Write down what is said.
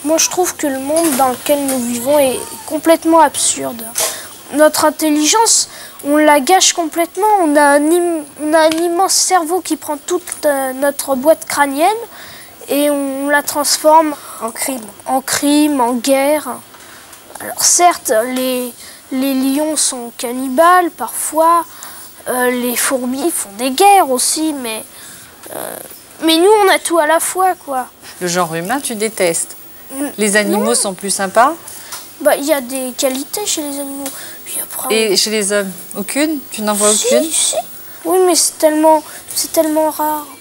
Moi, je trouve que le monde dans lequel nous vivons est complètement absurde. Notre intelligence, on la gâche complètement. On a un immense cerveau qui prend toute notre boîte crânienne et on la transforme en crime, en guerre. Alors certes, les lions sont cannibales parfois, les fourmis font des guerres aussi, mais nous, on a tout à la fois, quoi. Le genre humain, tu détestes. Les animaux sont plus sympas? Bah, il y a des qualités chez les animaux. Puis après, et chez les hommes, aucune? Tu n'en vois aucune? Si. Oui, mais c'est tellement rare.